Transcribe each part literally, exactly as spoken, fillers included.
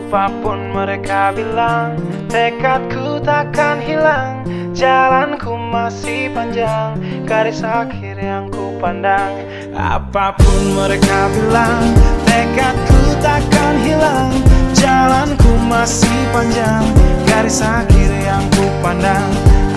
Apapun mereka bilang, tekadku takkan hilang. Jalanku masih panjang, garis akhir yang ku pandang. Apapun mereka bilang, tekadku takkan hilang. Jalanku masih panjang, garis akhir yang ku pandang.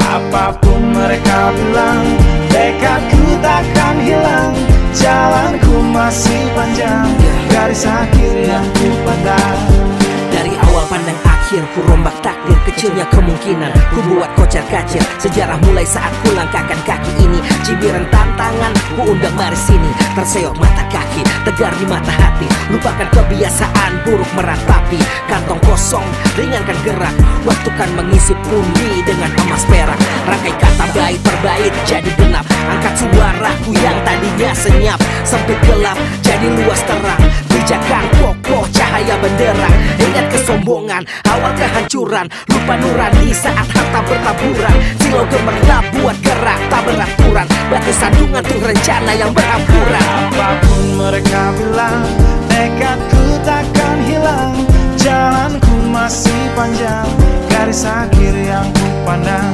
Apapun mereka bilang, tekadku takkan hilang. Jalanku masih panjang, garis akhir yang ku pandang. Dari awal pandang akhir, ku rombak takdir. Kecilnya kemungkinan, ku buat kocar kacir. Sejarah mulai saat ku langkahkan kaki ini. Cibiran tantangan, ku undang mari sini. Terseok mata kaki, tegar di mata hati. Lupakan kebiasaan buruk meratapi. Kantong kosong, ringankan gerak. Waktu kan mengisi pundi dengan emas perak. Rangkai kata bait per bait jadi genap. Angkat suaraku yang tadinya senyap. Sempit gelap, jadi luas terang. Bijakan kokoh, cahaya benderang. Ingat kesombongan, awal kehancuran. Lupa nurani saat harta bertaburan. Silau gemerlap buat gerak tak beraturan. Batu sandungan tuh rencana yang berhampuran. Apapun mereka bilang, tekadku takkan hilang. Jalanku masih panjang, garis akhir yang ku pandang.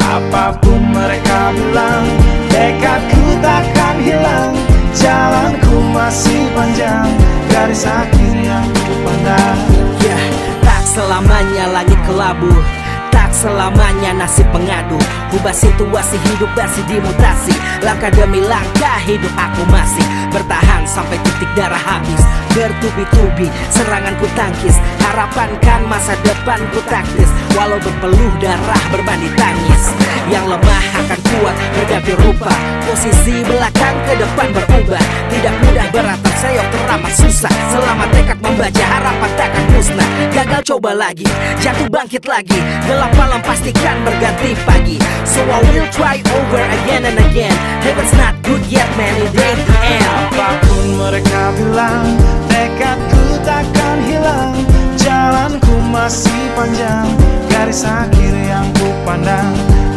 Apapun mereka bilang, tekadku takkan hilang. Jalanku masih panjang, garis akhir yang ku pandang. Ya, tak selamanya langit kelabu, tak selamanya nasib pengadu. Ubah situasi hidup masih dimutasi. Langkah demi langkah hidup aku masih bertahan sampai titik darah habis. Bertubi-tubi serangan ku tangkis. Harapan kan masa depan ku taktis. Walau berpeluh darah berbanding tangis. Yang lemah akan kuat berganti rupa. Posisi belakang ke depan berubah. Tidak mudah beratap seyok teramat susah. Selama tekad membaca harapan takkan musnah. Gagal coba lagi, jatuh bangkit lagi. Gelap malam pastikan berganti pagi. So I will try over again and again. Heaven's not good yet man, it ain't the end. Apapun mereka bilang, tekadku takkan hilang. Jalanku masih panjang, garis akhir yang ku pandang.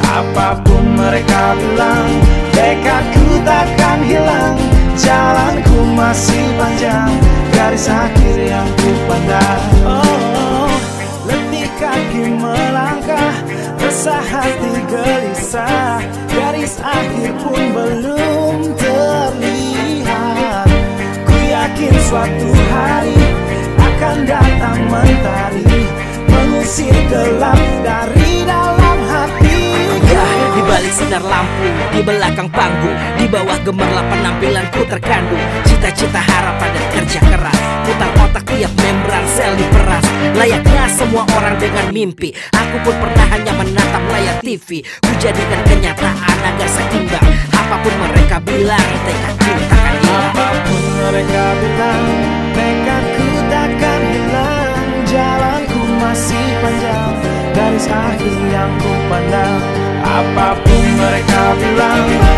Apapun mereka bilang, tekadku takkan hilang. Jalanku masih panjang, garis akhir yang ku pandang. Oh, letih kaki melangkah, resah hati gelisah. Garis akhir pun belum terlihat. Ku yakin suatu hari akan datang mentari, mengusir gelap dari dalam hati. Ya, di balik sinar lampu, di belakang panggung, di bawah gemerlap penampilanku terkandung. Cita-cita, harapan dan kerja keras. Putar otak tiap membran sel diperas. Layaknya semua orang dengan mimpi, aku pun pernah hanya menatap layar T V. Ku jadikan kenyataan agar seimbang. Apapun mereka bilang, tekadku takkan hilang. Apapun mereka bilang, tekadku takkan hilang. Jalanku masih panjang, garis akhir yang ku pandang. Apapun mereka bilang,